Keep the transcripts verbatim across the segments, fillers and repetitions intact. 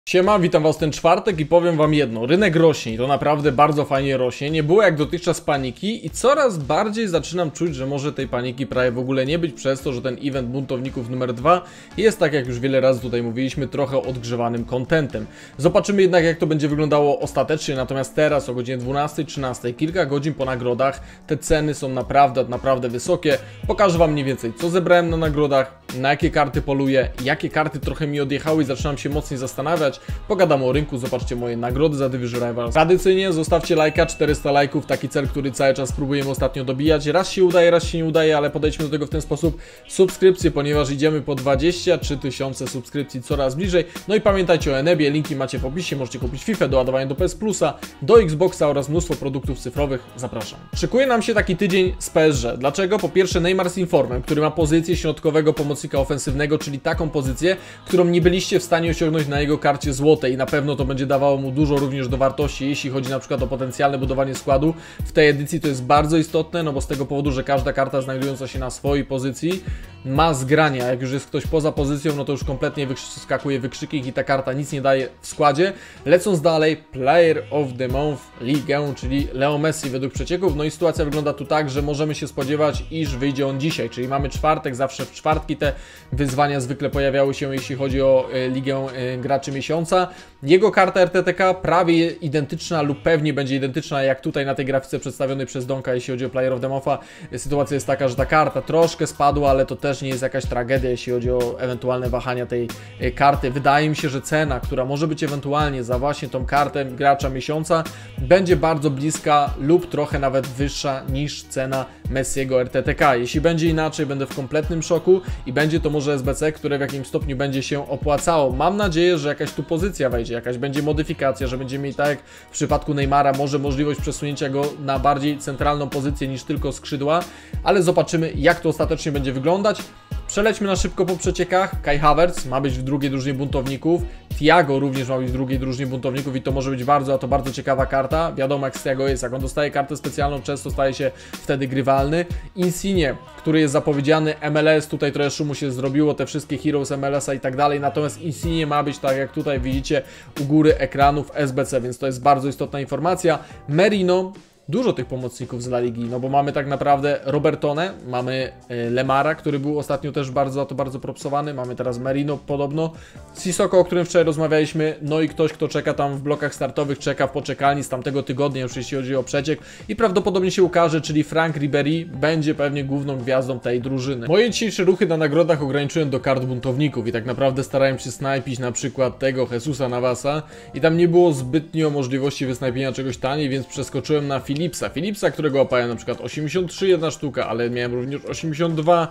Siema, witam was ten czwartek i powiem wam jedno, rynek rośnie i to naprawdę bardzo fajnie rośnie, nie było jak dotychczas paniki i coraz bardziej zaczynam czuć, że może tej paniki prawie w ogóle nie być przez to, że ten event buntowników numer dwa jest, tak jak już wiele razy tutaj mówiliśmy, trochę odgrzewanym contentem. Zobaczymy jednak jak to będzie wyglądało ostatecznie, natomiast teraz o godzinie dwunastej trzynastej, kilka godzin po nagrodach, te ceny są naprawdę, naprawdę wysokie. Pokażę wam mniej więcej co zebrałem na nagrodach, na jakie karty poluję, jakie karty trochę mi odjechały i zaczynam się mocniej zastanawiać. Pogadamy o rynku, zobaczcie moje nagrody za Division Rivals. Tradycyjnie zostawcie lajka, czterysta lajków, taki cel, który cały czas próbujemy ostatnio dobijać. Raz się udaje, raz się nie udaje, ale podejdźmy do tego w ten sposób. Subskrypcje, ponieważ idziemy po dwadzieścia trzy tysiące subskrypcji coraz bliżej. No i pamiętajcie o Enebie, linki macie w opisie, możecie kupić FIFA, doładowanie do P S Plusa, do Xboxa oraz mnóstwo produktów cyfrowych. Zapraszam. Szykuje nam się taki tydzień z P S G. Dlaczego? Po pierwsze Neymar z informem, który ma pozycję środkowego pomocnika ofensywnego, czyli taką pozycję, którą nie byliście w stanie osiągnąć na jego karcie złotej i na pewno to będzie dawało mu dużo również do wartości, jeśli chodzi na przykład o potencjalne budowanie składu. W tej edycji to jest bardzo istotne, no bo z tego powodu, że każda karta znajdująca się na swojej pozycji ma zgrania. Jak już jest ktoś poza pozycją, no to już kompletnie wyskakuje wykrzyknik i ta karta nic nie daje w składzie. Lecąc dalej, Player of the Month Ligę, czyli Leo Messi według przecieków. No i sytuacja wygląda tu tak, że możemy się spodziewać, iż wyjdzie on dzisiaj, czyli mamy czwartek, zawsze w czwartki te wyzwania zwykle pojawiały się, jeśli chodzi o e, Ligę e, Graczy Miesiąca. Jego karta R T T K prawie identyczna lub pewnie będzie identyczna jak tutaj na tej grafice przedstawionej przez Donka, jeśli chodzi o Player of the Month. Sytuacja jest taka, że ta karta troszkę spadła, ale to też nie jest jakaś tragedia, jeśli chodzi o ewentualne wahania tej karty. Wydaje mi się, że cena, która może być ewentualnie za właśnie tą kartę Gracza Miesiąca, będzie bardzo bliska lub trochę nawet wyższa niż cena Messiego R T T K. Jeśli będzie inaczej, będę w kompletnym szoku i będzie to może S B C, które w jakimś stopniu będzie się opłacało. Mam nadzieję, że jakaś tu pozycja wejdzie, jakaś będzie modyfikacja, że będziemy mieli tak jak w przypadku Neymara, może możliwość przesunięcia go na bardziej centralną pozycję niż tylko skrzydła, ale zobaczymy jak to ostatecznie będzie wyglądać. Przelećmy na szybko po przeciekach. Kai Havertz ma być w drugiej drużynie buntowników. Thiago również ma być w drugiej drużynie buntowników i to może być bardzo, a to bardzo ciekawa karta. Wiadomo jak z Thiago jest, jak on dostaje kartę specjalną, często staje się wtedy grywalny. Insigne, który jest zapowiedziany, M L S, tutaj trochę szumu się zrobiło, te wszystkie Heroes M L S a i tak dalej, natomiast Insigne ma być tak jak tutaj widzicie u góry ekranów S B C, więc to jest bardzo istotna informacja. Merino. Dużo tych pomocników z La Ligi, no bo mamy tak naprawdę Robertone, mamy Lemara, który był ostatnio też bardzo, to bardzo propsowany, mamy teraz Merino podobno, Sissoko, o którym wczoraj rozmawialiśmy, no i ktoś, kto czeka tam w blokach startowych, czeka w poczekalni z tamtego tygodnia, już jeśli chodzi o przeciek i prawdopodobnie się ukaże, czyli Frank Ribery będzie pewnie główną gwiazdą tej drużyny. Moje dzisiejsze ruchy na nagrodach ograniczyłem do kart buntowników i tak naprawdę starałem się snajpić na przykład tego Jesusa Navasa i tam nie było zbytnio możliwości wysnajpienia czegoś taniej, więc przeskoczyłem na Philipsa. Philipsa, którego łapałem na przykład osiemdziesiąt trzy jedna sztuka, ale miałem również osiemdziesiąt dwa,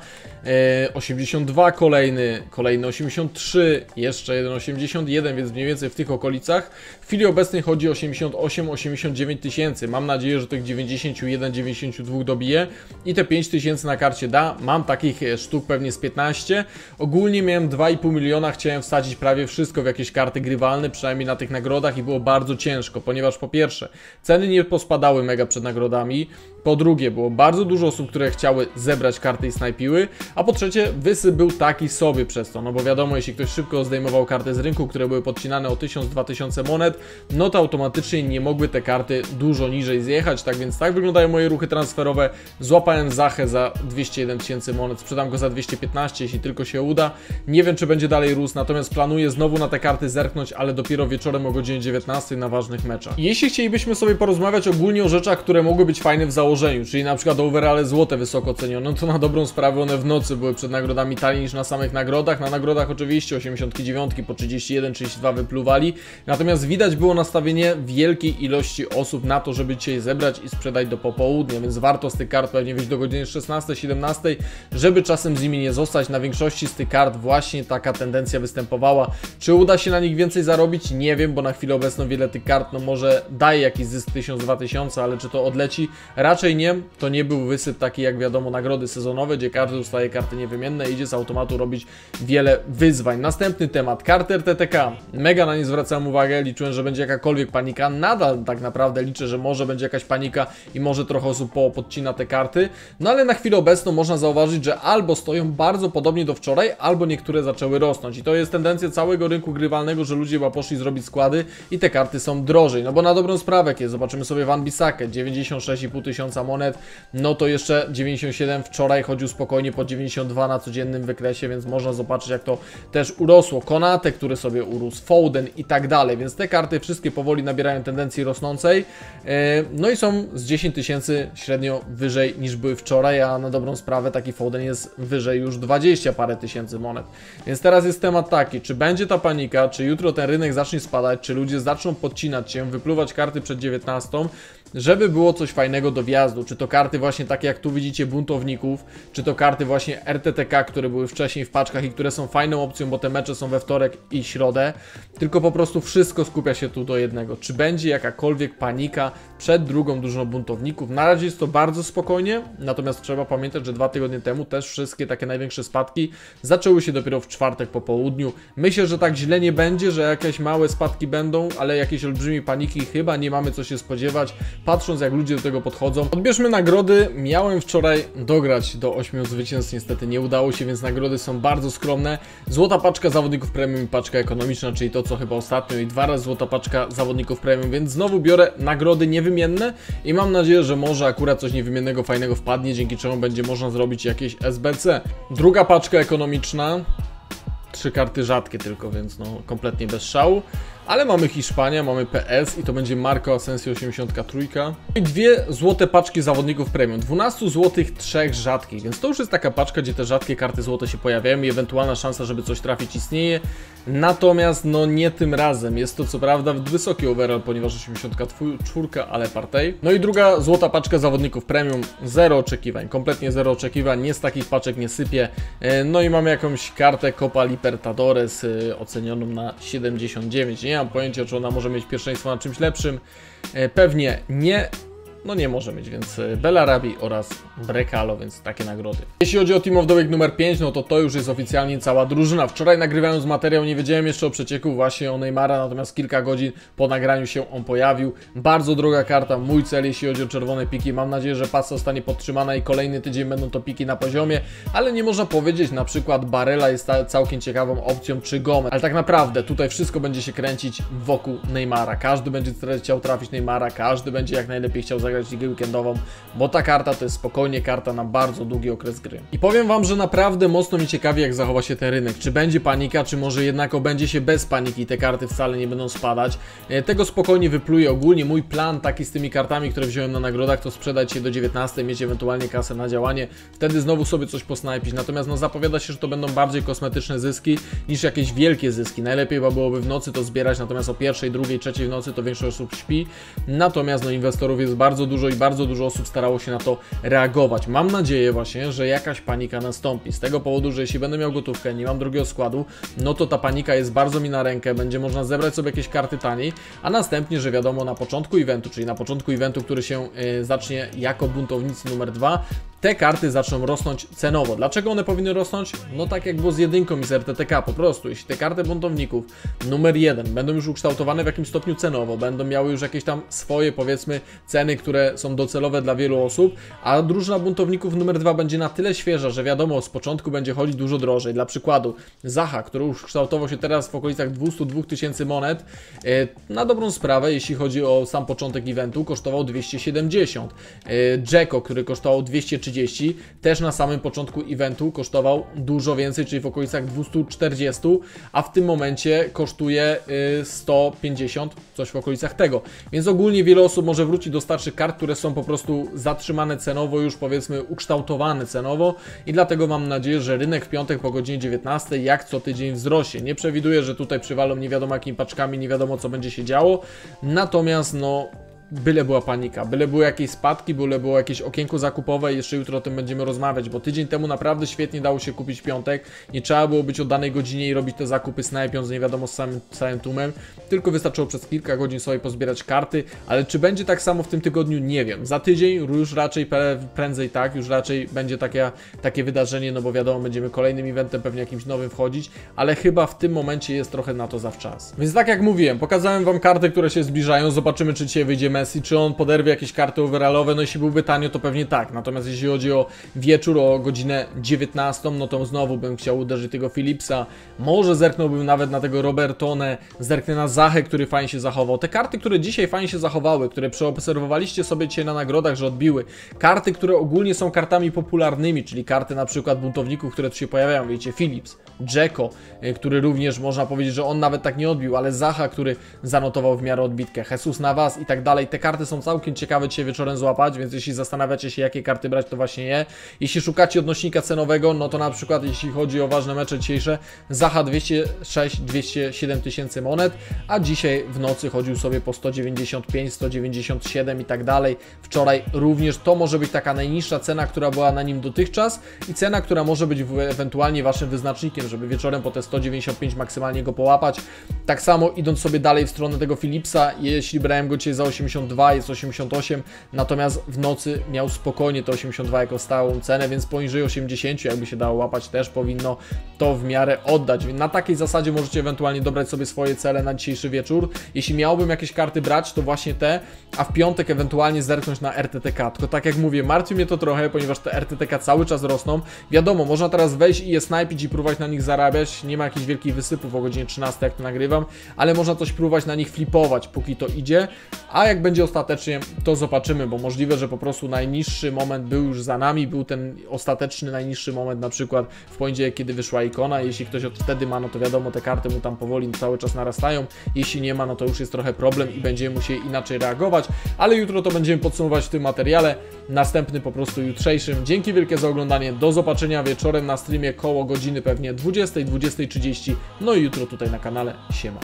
e, osiemdziesiąt dwa kolejny, kolejny osiemdziesiąt trzy, jeszcze jeden osiemdziesiąt jeden, więc mniej więcej w tych okolicach. W chwili obecnej chodzi o osiemdziesiąt osiem osiemdziesiąt dziewięć tysięcy. Mam nadzieję, że tych dziewięćdziesiąt jeden dziewięćdziesiąt dwa dobiję i te pięć tysięcy na karcie da. Mam takich sztuk pewnie z piętnaście. Ogólnie miałem dwa i pół miliona, chciałem wsadzić prawie wszystko w jakieś karty grywalne, przynajmniej na tych nagrodach i było bardzo ciężko, ponieważ po pierwsze ceny nie pospadały mega przed nagrodami, po drugie było bardzo dużo osób, które chciały zebrać karty i snajpiły, a po trzecie wysyp był taki sobie przez to, no bo wiadomo, jeśli ktoś szybko zdejmował karty z rynku, które były podcinane o tysiąc dwa tysiące monet, no to automatycznie nie mogły te karty dużo niżej zjechać, tak więc tak wyglądają moje ruchy transferowe. Złapałem Zachę za dwieście jeden tysięcy monet, sprzedam go za dwieście piętnaście, jeśli tylko się uda. Nie wiem, czy będzie dalej rósł, natomiast planuję znowu na te karty zerknąć, ale dopiero wieczorem o godzinie dziewiętnastej na ważnych meczach. Jeśli chcielibyśmy sobie porozmawiać ogólnie o rzeczach, które mogły być fajne w założeniu, czyli na przykład overale złote wysoko cenione, no to na dobrą sprawę one w nocy były przed nagrodami taniej niż na samych nagrodach. Na nagrodach oczywiście osiemdziesiąt dziewięć po trzydzieści jeden trzydzieści dwa wypluwali, natomiast widać było nastawienie wielkiej ilości osób na to, żeby dzisiaj zebrać i sprzedać do popołudnia, więc warto z tych kart pewnie wyjść do godziny szesnastej siedemnastej, żeby czasem z nimi nie zostać. Na większości z tych kart właśnie taka tendencja występowała. Czy uda się na nich więcej zarobić? Nie wiem, bo na chwilę obecną wiele tych kart no może daje jakiś zysk tysiąc dwa tysiące, ale ale czy to odleci? Raczej nie. To nie był wysyp taki jak wiadomo nagrody sezonowe, gdzie każdy dostaje karty niewymienne i idzie z automatu robić wiele wyzwań. Następny temat, karty R T T K. Mega na nie zwracałem uwagę, liczyłem, że będzie jakakolwiek panika. Nadal tak naprawdę liczę, że może będzie jakaś panika i może trochę osób podcina te karty. No ale na chwilę obecną można zauważyć, że albo stoją bardzo podobnie do wczoraj, albo niektóre zaczęły rosnąć. I to jest tendencja całego rynku grywalnego, że ludzie chyba poszli zrobić składy i te karty są drożej. No bo na dobrą sprawę, kiedy zobaczymy sobie Wan-Bissakę, dziewięćdziesiąt sześć i pół tysiąca monet, no to jeszcze dziewięćdziesiąt siedem wczoraj chodził spokojnie po dziewięćdziesiąt dwa na codziennym wykresie, więc można zobaczyć, jak to też urosło. Konate, który sobie urósł, Foden i tak dalej, więc te karty wszystkie powoli nabierają tendencji rosnącej. No i są z dziesięć tysięcy średnio wyżej niż były wczoraj, a na dobrą sprawę taki Foden jest wyżej już dwadzieścia parę tysięcy monet. Więc teraz jest temat taki, czy będzie ta panika, czy jutro ten rynek zacznie spadać, czy ludzie zaczną podcinać się, wypluwać karty przed dziewiętnastą, żeby było coś fajnego do wjazdu. Czy to karty właśnie takie jak tu widzicie buntowników, czy to karty właśnie R T T K, które były wcześniej w paczkach i które są fajną opcją, bo te mecze są we wtorek i środę. Tylko po prostu wszystko skupia się tu do jednego. Czy będzie jakakolwiek panika przed drugą drużyną buntowników? Na razie jest to bardzo spokojnie, natomiast trzeba pamiętać, że dwa tygodnie temu też wszystkie takie największe spadki zaczęły się dopiero w czwartek po południu. Myślę, że tak źle nie będzie, że jakieś małe spadki będą, ale jakiejś olbrzymiej paniki chyba nie mamy co się spodziewać, patrząc jak ludzie do tego podchodzą. Odbierzmy nagrody. Miałem wczoraj dograć do ośmiu zwycięstw, niestety nie udało się, więc nagrody są bardzo skromne. Złota paczka zawodników premium i paczka ekonomiczna, czyli to co chyba ostatnio, i dwa razy złota paczka zawodników premium, więc znowu biorę nagrody niewymienne i mam nadzieję, że może akurat coś niewymiennego fajnego wpadnie, dzięki czemu będzie można zrobić jakieś S B C. Druga paczka ekonomiczna. Trzy karty rzadkie tylko, więc no kompletnie bez szału. Ale mamy Hiszpanię, mamy P S i to będzie Marco Asensio osiemdziesiąt trzy. I dwie złote paczki zawodników premium. dwanaście złotych, trzech rzadkich, więc to już jest taka paczka, gdzie te rzadkie karty złote się pojawiają i ewentualna szansa, żeby coś trafić istnieje. Natomiast no nie tym razem. Jest to co prawda wysoki overall, ponieważ osiemdziesiąt cztery, ale partej. No i druga złota paczka zawodników premium. Zero oczekiwań, kompletnie zero oczekiwań. Nie z takich paczek nie sypie. No i mamy jakąś kartę Copa Libertadores ocenioną na siedemdziesiąt dziewięć. Nie mam pojęcia, czy ona może mieć pierwszeństwo na czymś lepszym. Pewnie nie. No nie może mieć, więc Bellarabi oraz Brekalo, więc takie nagrody. Jeśli chodzi o Team of the Week numer pięć, no to to już jest oficjalnie cała drużyna. Wczoraj nagrywając materiał nie wiedziałem jeszcze o przecieku właśnie o Neymara, natomiast kilka godzin po nagraniu się on pojawił. Bardzo droga karta, mój cel jeśli chodzi o czerwone piki. Mam nadzieję, że pasa zostanie podtrzymana i kolejny tydzień będą to piki na poziomie, ale nie można powiedzieć, na przykład Barella jest całkiem ciekawą opcją, czy Gomez. Ale tak naprawdę tutaj wszystko będzie się kręcić wokół Neymara. Każdy będzie chciał trafić Neymara, każdy będzie jak najlepiej chciał zagrać ligę weekendową, bo ta karta to jest spokojnie karta na bardzo długi okres gry. I powiem wam, że naprawdę mocno mi ciekawi, jak zachowa się ten rynek. Czy będzie panika, czy może jednak obędzie się bez paniki i te karty wcale nie będą spadać. Tego spokojnie wypluję. Ogólnie mój plan taki z tymi kartami, które wziąłem na nagrodach, to sprzedać się do dziewiętnastej, mieć ewentualnie kasę na działanie, wtedy znowu sobie coś posnajpić. Natomiast no zapowiada się, że to będą bardziej kosmetyczne zyski niż jakieś wielkie zyski. Najlepiej chyba byłoby w nocy to zbierać, natomiast o pierwszej, drugiej, trzeciej w nocy to większość osób śpi. Natomiast no inwestorów jest bardzo dużo i bardzo dużo osób starało się na to reagować. Mam nadzieję właśnie, że jakaś panika nastąpi. Z tego powodu, że jeśli będę miał gotówkę, nie mam drugiego składu, no to ta panika jest bardzo mi na rękę, będzie można zebrać sobie jakieś karty taniej, a następnie, że wiadomo, na początku eventu, czyli na początku eventu, który się yy, zacznie jako buntownicy numer dwa, te karty zaczną rosnąć cenowo. Dlaczego one powinny rosnąć? No tak jak było z jedynką i z R T T K, po prostu. Jeśli te karty buntowników numer jeden będą już ukształtowane w jakimś stopniu cenowo, będą miały już jakieś tam swoje, powiedzmy, ceny, które są docelowe dla wielu osób, a drużyna buntowników numer dwa będzie na tyle świeża, że wiadomo, z początku będzie chodzić dużo drożej. Dla przykładu Zaha, który już kształtował się teraz w okolicach dwieście dwa tysięcy monet, na dobrą sprawę, jeśli chodzi o sam początek eventu, kosztował dwieście siedemdziesiąt. Dzeko, który kosztował dwieście trzydzieści, też na samym początku eventu kosztował dużo więcej, czyli w okolicach dwieście czterdzieści, a w tym momencie kosztuje sto pięćdziesiąt, coś w okolicach tego. Więc ogólnie wiele osób może wrócić do starszych kart, które są po prostu zatrzymane cenowo, już powiedzmy ukształtowane cenowo, i dlatego mam nadzieję, że rynek w piątek po godzinie dziewiętnastej jak co tydzień wzrośnie. Nie przewiduję, że tutaj przywalą nie wiadomo jakimi paczkami, nie wiadomo co będzie się działo, natomiast no byle była panika, byle były jakieś spadki, byle było jakieś okienko zakupowe i jeszcze jutro o tym będziemy rozmawiać, bo tydzień temu naprawdę świetnie dało się kupić piątek, nie trzeba było być o danej godzinie i robić te zakupy snajpiąc nie wiadomo z samym, całym tłumem, tylko wystarczyło przez kilka godzin sobie pozbierać karty, ale czy będzie tak samo w tym tygodniu, nie wiem. Za tydzień już raczej prędzej tak, już raczej będzie takie, takie wydarzenie, no bo wiadomo, będziemy kolejnym eventem pewnie jakimś nowym wchodzić, ale chyba w tym momencie jest trochę na to zawczas. Więc tak jak mówiłem, pokazałem wam karty, które się zbliżają, zobaczymy czy dzisiaj wyjdzie Messi, czy on poderwie jakieś karty overallowe, no jeśli byłby tanio, to pewnie tak, natomiast jeśli chodzi o wieczór, o godzinę dziewiętnastą, no to znowu bym chciał uderzyć tego Philipsa, może zerknąłbym nawet na tego Robertone, zerknę na Zachę, który fajnie się zachował. Te karty, które dzisiaj fajnie się zachowały, które przeobserwowaliście sobie dzisiaj na nagrodach, że odbiły, karty, które ogólnie są kartami popularnymi, czyli karty na przykład buntowników, które tu się pojawiają, wiecie, Philips, Dzeko, który również można powiedzieć, że on nawet tak nie odbił, ale Zacha, który zanotował w miarę odbitkę, Jesus Navas i tak dalej. Te karty są całkiem ciekawe dzisiaj wieczorem złapać, więc jeśli zastanawiacie się, jakie karty brać, to właśnie je. Jeśli szukacie odnośnika cenowego, no to na przykład jeśli chodzi o ważne mecze dzisiejsze, Zacha dwieście sześć dwieście siedem tysięcy monet, a dzisiaj w nocy chodził sobie po sto dziewięćdziesiąt pięć sto dziewięćdziesiąt siedem i tak dalej. Wczoraj również to może być taka najniższa cena, która była na nim dotychczas i cena, która może być ewentualnie waszym wyznacznikiem, żeby wieczorem po te sto dziewięćdziesiąt pięć maksymalnie go połapać. Tak samo idąc sobie dalej w stronę tego Philipsa, jeśli brałem go dzisiaj za osiemdziesiąt dwa, jest osiemdziesiąt osiem, natomiast w nocy miał spokojnie to osiemdziesiąt dwa jako stałą cenę, więc poniżej osiemdziesiąt, jakby się dało łapać, też powinno to w miarę oddać. Więc na takiej zasadzie możecie ewentualnie dobrać sobie swoje cele na dzisiejszy wieczór. Jeśli miałbym jakieś karty brać, to właśnie te, a w piątek ewentualnie zerknąć na R T T K. Tylko tak jak mówię, martwi mnie to trochę, ponieważ te R T T K cały czas rosną. Wiadomo, można teraz wejść i je snajpić i próbować na nich zarabiać. Nie ma jakichś wielkich wysypów o godzinie trzynastej, jak to nagrywam, ale można coś próbować na nich flipować, póki to idzie. A jak będzie ostatecznie, to zobaczymy, bo możliwe, że po prostu najniższy moment był już za nami, był ten ostateczny najniższy moment, na przykład w poniedziałek, kiedy wyszła ikona. Jeśli ktoś od wtedy ma, no to wiadomo, te karty mu tam powoli cały czas narastają. Jeśli nie ma, no to już jest trochę problem i będziemy musieli inaczej reagować, ale jutro to będziemy podsumować w tym materiale, następny po prostu jutrzejszym. Dzięki wielkie za oglądanie, do zobaczenia wieczorem na streamie koło godziny pewnie dwudziestej, dwudziestej trzydzieści, no i jutro tutaj na kanale. Siema.